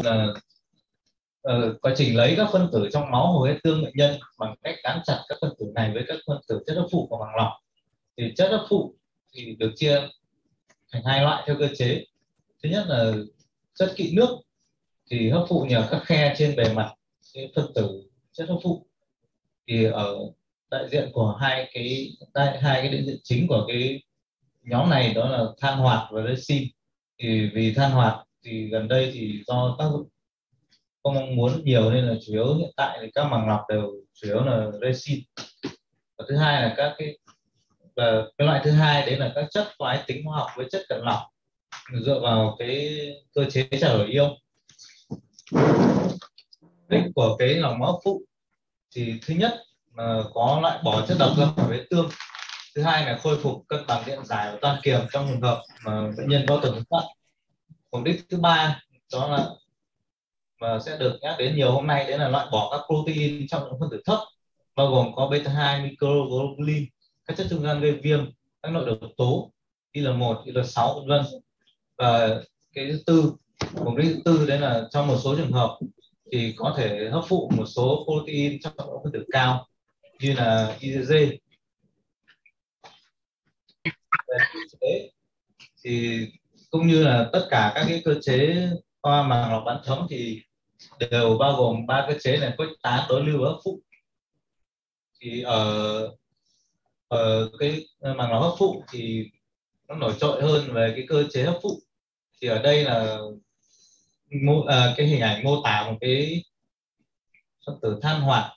là quá trình lấy các phân tử trong máu của cái tương bệnh nhân bằng cách gắn chặt các phân tử này với các phân tử chất hấp phụ của màng lọc. Thì chất hấp phụ thì được chia thành hai loại theo cơ chế. Thứ nhất là chất kỵ nước, thì hấp phụ nhờ các khe trên bề mặt cái phân tử chất hấp phụ. Thì ở đại diện của hai cái đại diện chính của cái nhóm này đó là than hoạt và resin. Thì vì than hoạt thì gần đây thì do tác dụng không mong muốn nhiều nên là chủ yếu hiện tại thì các màng lọc đều chủ yếu là resin. Và thứ hai là cái loại thứ hai đấy là các chất có ái tính hóa học với chất cận lọc dựa vào cái cơ chế trao đổi ion. Đích của cái lọc máu phụ thì thứ nhất là có loại bỏ chất độc ra khỏi vết thương, thứ hai là khôi phục cân bằng điện giải và toan kiềm trong trường hợp mà bệnh nhân có tổn thương thận. Mục đích thứ ba đó là mà sẽ được nhắc đến nhiều hôm nay, đấy là loại bỏ các protein trong những phân tử thấp, bao gồm có beta 2 microglobulin, các chất trung gian gây viêm, các nội độc tố IL1, IL6 vân vân. Và cái thứ tư, mục đích thứ tư đấy là trong một số trường hợp thì có thể hấp phụ một số protein trong những phân tử cao như là IgG. Thì cũng như là tất cả các cái cơ chế qua màng lọc bán thấm thì đều bao gồm ba cơ chế này: khuếch tán, đối lưu và hấp phụ. Thì ở cái màng lọc hấp phụ thì nó nổi trội hơn về cái cơ chế hấp phụ. Thì ở đây là cái hình ảnh mô tả một cái phân tử than hoạt,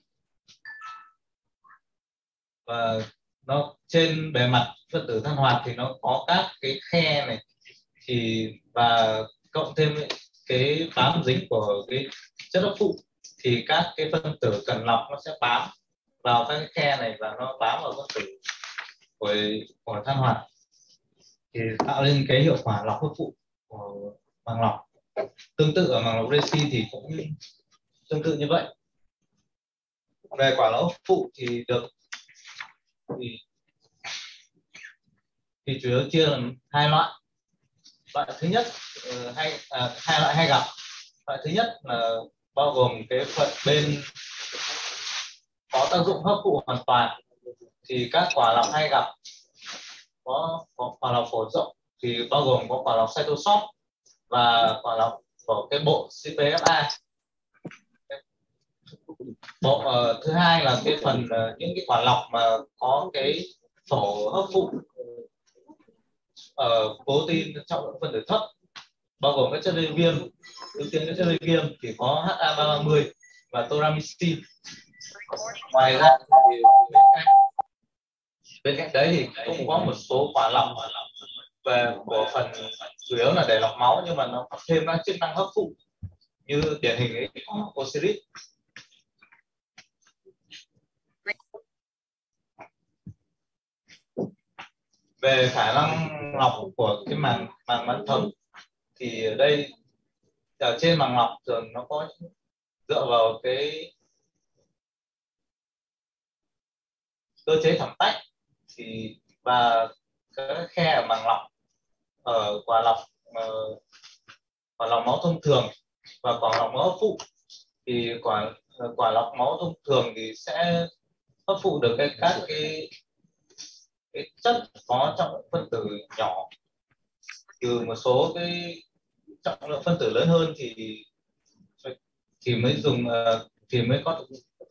và nó trên bề mặt phân tử than hoạt thì nó có các cái khe này, thì và cộng thêm cái bám dính của cái chất hấp phụ thì các cái phân tử cần lọc nó sẽ bám vào các cái khe này và nó bám vào phân tử của than hoạt, thì tạo nên cái hiệu quả lọc hấp phụ của màng lọc. Tương tự ở màng lọc resin thì cũng tương tự như vậy. Về quả lọc hấp phụ thì thì chủ yếu chia làm hai loại. Loại thứ nhất hai loại hay gặp. Loại thứ nhất là bao gồm cái phần bên có tác dụng hấp phụ hoàn toàn, thì các quả lọc hay gặp có quả lọc phổ rộng thì bao gồm có quả lọc cytosol và quả lọc của cái bộ CPFA. Bộ thứ hai là cái phần những cái quả lọc mà có cái phổ hấp phụ protein trong phân tử thấp, bao gồm các chất gây viêm. Ưu tiên các chất gây viêm thì có HA330 và toramycin. Ngoài ra thì bên cạnh đấy thì cũng có một số quả lọc về của phần chủ yếu là để lọc máu, nhưng mà nó có thêm các chức năng hấp phụ như điển hình ấy có Osiris. Về khả năng lọc của cái màng bán thấm thì ở đây ở trên màng lọc thường nó có dựa vào cái cơ chế thẩm tách thì và các khe ở màng lọc ở quả lọc máu thông thường và quả lọc máu hấp phụ. Thì quả lọc máu thông thường thì sẽ hấp phụ được các cái chất có trọng lượng phân tử nhỏ, trừ một số cái trọng lượng phân tử lớn hơn thì mới dùng thì mới có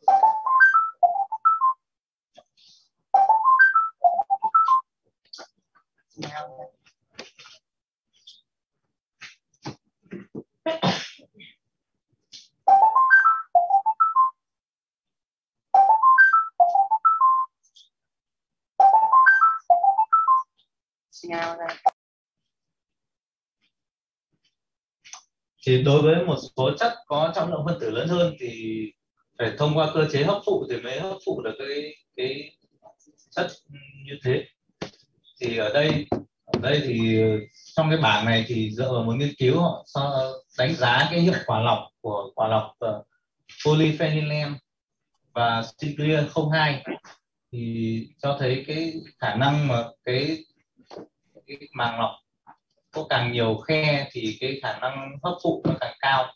thì đối với một số chất có trọng lượng phân tử lớn hơn thì phải thông qua cơ chế hấp phụ thì mới hấp phụ được cái chất như thế. Thì ở đây thì trong cái bảng này thì dựa vào một nghiên cứu họ đánh giá cái hiệu quả lọc của quả lọc polyphenylene và Sinclair 02 thì cho thấy cái khả năng mà cái màng lọc có càng nhiều khe thì cái khả năng hấp thụ nó càng cao.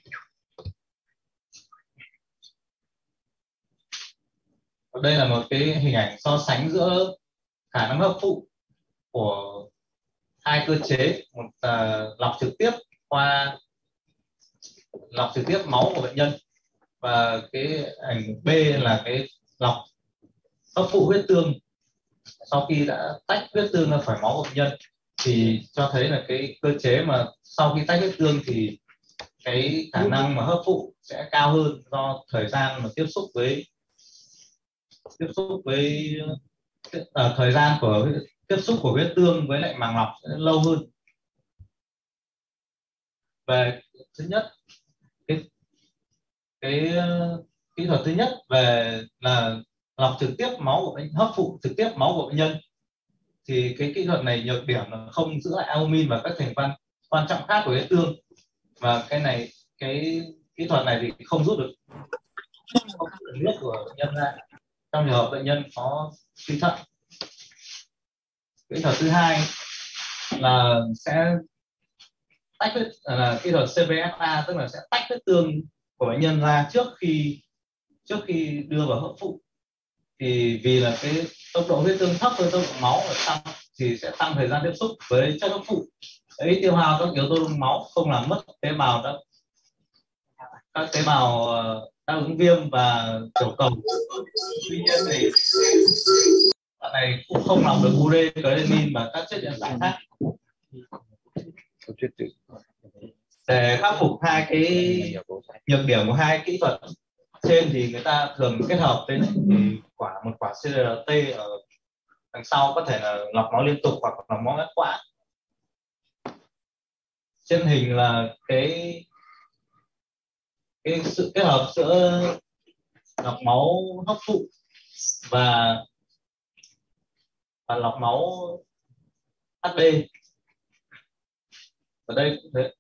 Đây là một cái hình ảnh so sánh giữa khả năng hấp thụ của hai cơ chế, một lọc trực tiếp máu của bệnh nhân, và cái ảnh B là cái lọc hấp thụ huyết tương sau khi đã tách huyết tương ra khỏi máu của bệnh nhân, thì cho thấy là cái cơ chế mà sau khi tách huyết tương thì cái khả năng mà hấp thụ sẽ cao hơn, do thời gian mà tiếp xúc với thời gian của tiếp xúc của huyết tương với lại màng lọc sẽ lâu hơn. Về thứ nhất, cái kỹ thuật thứ nhất về là lọc trực tiếp máu của hấp thụ trực tiếp máu của bệnh nhân, thì cái kỹ thuật này nhược điểm là không giữ lại albumin và các thành phần quan trọng khác của huyết tương, và cái kỹ thuật này thì không rút được nước của bệnh nhân ra trong trường hợp bệnh nhân có suy thận. Kỹ thuật thứ hai là sẽ tách là kỹ thuật CPFA, tức là sẽ tách huyết tương của bệnh nhân ra trước khi đưa vào hấp thụ. Thì vì là cái tốc độ huyết tương thấp hơn tốc độ máu ở tăng, thì sẽ tăng thời gian tiếp xúc với chất hấp thụ, ấy tiêu hao các yếu tố trong máu, không làm mất các tế bào đáp ứng viêm và tiểu cầu. Tuy nhiên thì bạn này cũng không lọc được ure, creatinine và các chất điện giải khác. Để khắc phục hai cái nhược điểm của hai kỹ thuật trên thì người ta thường kết hợp với một quả CRT ở đằng sau, có thể là lọc máu liên tục hoặc lọc máu ngắt quãng. Trên hình là cái sự kết hợp giữa lọc máu hấp thụ và lọc máu HD. Ở đây cũng thế.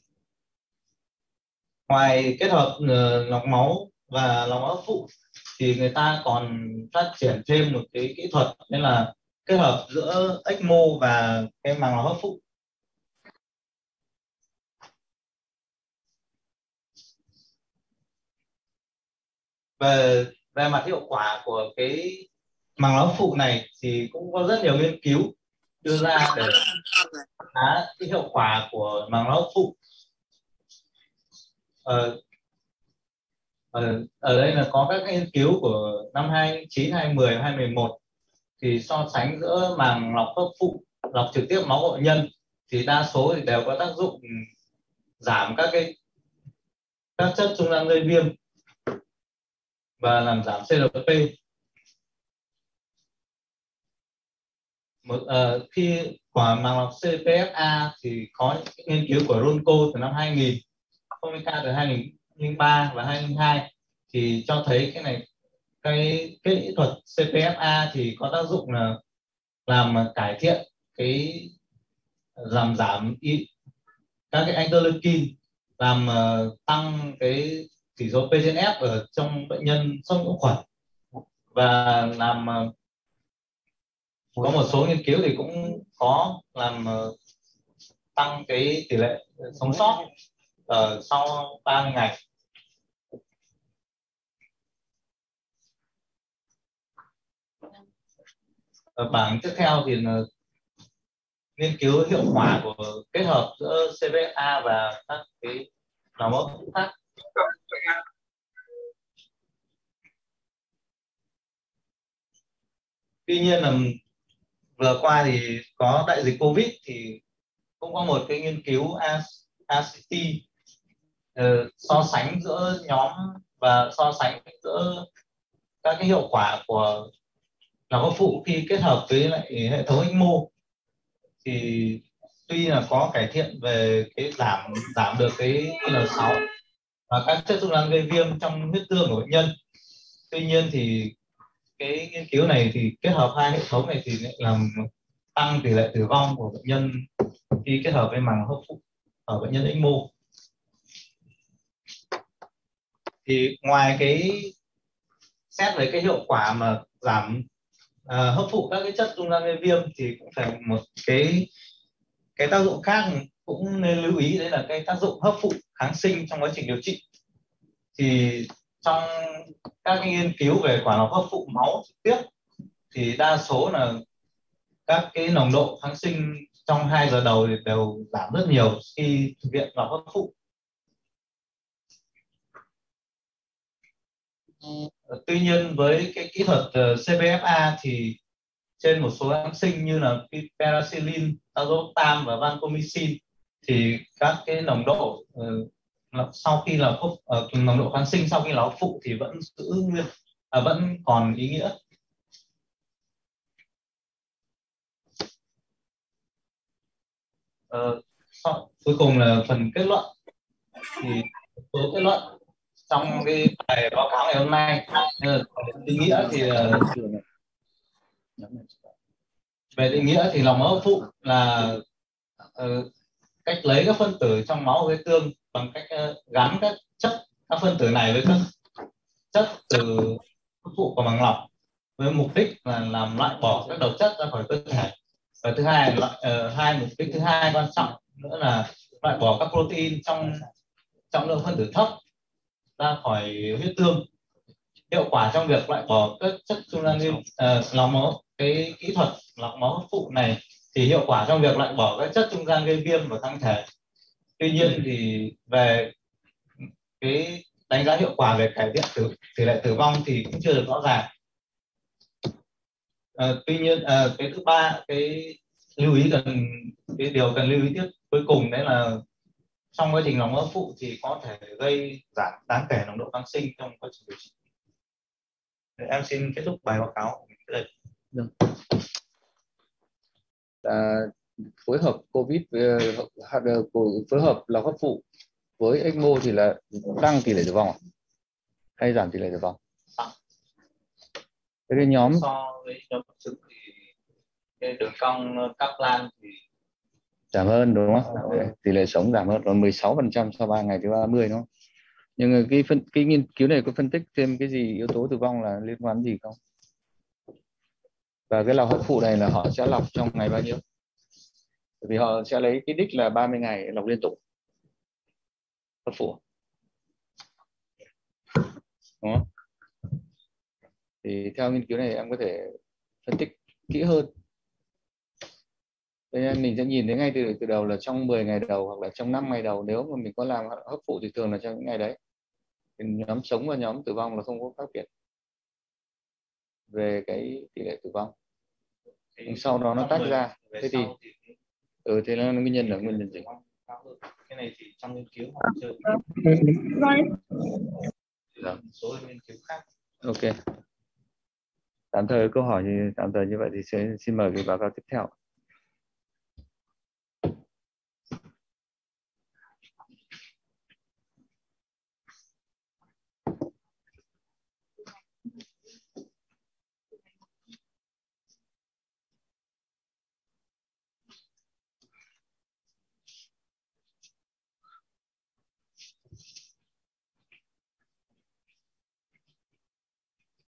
Ngoài kết hợp lọc máu và lọc máu hấp thụ thì người ta còn phát triển thêm một cái kỹ thuật, nên là kết hợp giữa ECMO và cái màng lọc hấp thụ. Về mặt hiệu quả của cái màng lọc hấp thụ này thì cũng có rất nhiều nghiên cứu đưa ra để đánh giá cái hiệu quả của màng lọc hấp thụ. Ở đây là có các nghiên cứu của năm 2009, 2010, 2011 thì so sánh giữa màng lọc hấp thụ, lọc trực tiếp máu của bệnh nhân, thì đa số thì đều có tác dụng giảm các chất trung gian gây viêm và làm giảm CRP. Khi quả màng lọc CPFA thì có những nghiên cứu của Ronco từ năm 2000, Comica từ 2003 và 2002 thì cho thấy cái kỹ thuật CPFA thì có tác dụng là làm cải thiện làm giảm các cái interleukin, làm tăng cái chỉ số P/F ở trong bệnh nhân sốc nhiễm khuẩn, và làm có một số nghiên cứu thì cũng có làm tăng cái tỷ lệ sống sót sau 30 ngày. Ở bảng tiếp theo thì là nghiên cứu hiệu quả của kết hợp giữa CPFA và các cái lọc máu khác. Tuy nhiên là vừa qua thì có đại dịch Covid thì cũng có một cái nghiên cứu ACT so sánh giữa nhóm và so sánh giữa các cái hiệu quả của lọc hấp thụ khi kết hợp với lại hệ thống ECMO, thì tuy là có cải thiện về cái giảm được cái IL-6 và các chất trung gian gây viêm trong huyết tương của bệnh nhân, tuy nhiên thì cái nghiên cứu này thì kết hợp hai hệ thống này thì lại làm tăng tỷ lệ tử vong của bệnh nhân khi kết hợp với màng hấp thụ ở bệnh nhân ECMO. Thì ngoài cái xét về cái hiệu quả mà giảm hấp thụ các cái chất trung gian gây viêm thì cũng phải một cái cái tác dụng khác cũng nên lưu ý, đấy là cái tác dụng hấp phụ kháng sinh trong quá trình điều trị. Thì trong các cái nghiên cứu về quả lọc hấp phụ máu trực tiếp thì đa số là các cái nồng độ kháng sinh trong 2 giờ đầu thì đều giảm rất nhiều khi thực hiện lọc hấp phụ. Tuy nhiên với cái kỹ thuật CBFA thì trên một số kháng sinh như là piperacillin, tazobactam và vancomycin thì các cái nồng độ sau khi là nồng độ kháng sinh sau khi là hấp phụ thì vẫn giữ nguyên, vẫn còn ý nghĩa. Cuối cùng là phần kết luận. Thì số kết luận trong cái bài báo cáo ngày hôm nay định nghĩa thì về định nghĩa thì lòng máu hấp phụ là cách lấy các phân tử trong máu huyết tương bằng cách gắn các phân tử này với các chất từ hấp phụ của màng lọc với mục đích là làm loại bỏ các độc chất ra khỏi cơ thể. Và thứ hai là mục đích thứ hai quan trọng nữa là loại bỏ các protein trong lượng phân tử thấp ra khỏi huyết tương. Hiệu quả trong việc loại bỏ các chất trung gian lọc máu, cái kỹ thuật lọc máu hấp phụ này thì hiệu quả trong việc loại bỏ các chất trung gian gây viêm và tăng thể. Tuy nhiên thì về cái đánh giá hiệu quả về cải thiện tỷ lệ tử vong thì cũng chưa được rõ ràng. Tuy nhiên cái thứ ba, cái điều cần lưu ý tiếp cuối cùng đấy là trong quá trình lọc máu hấp phụ thì có thể gây giảm đáng kể nồng độ kháng sinh trong quá trình điều trị. Em xin kết thúc bài báo cáo. Phối hợp COVID phối hợp lọc hấp phụ với ECMO thì là tăng tỷ lệ tử vong hay giảm tỷ lệ tử vong? Cái nhóm so với nhóm trứng thì cái đường cong Kaplan thì giảm hơn đúng không? Tỷ lệ sống giảm hơn còn 16% sau 3 ngày thứ 30 đúng không? Nhưng cái nghiên cứu này có phân tích thêm cái gì yếu tố tử vong là liên quan gì không? Và cái lọc hấp phụ này là họ sẽ lọc trong ngày bao nhiêu? Bởi vì họ sẽ lấy cái đích là 30 ngày lọc liên tục hấp phụ, đúng không? Thì theo nghiên cứu này em có thể phân tích kỹ hơn. Nên mình sẽ nhìn thấy ngay từ đầu là trong 10 ngày đầu hoặc là trong 5 ngày đầu nếu mà mình có làm hấp phụ thì thường là trong những ngày đấy. Thì nhóm sống và nhóm tử vong là không có khác biệt về cái tỷ lệ tử vong. Nhưng sau đó nó tách ra. Thế thì thế là nguyên nhân là nguyên nhân gì? Cái này thì trong nghiên cứu họ chưa số nghiên cứu khác. Ok. Tạm thời câu hỏi thì tạm thời như vậy thì sẽ xin mời cái báo cáo tiếp theo.